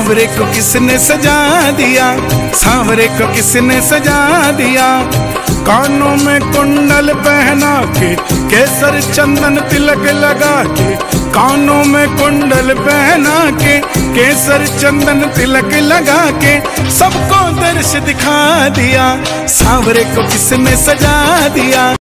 सांवरे को किसने सजा दिया, सांवरे को किसने सजा दिया। कानों में कुंडल पहना के, केसर चंदन तिलक लगा के, कानों में कुंडल पहना के, केसर चंदन तिलक लगा के, सबको दर्श दिखा दिया। सांवरे को किसने सजा दिया।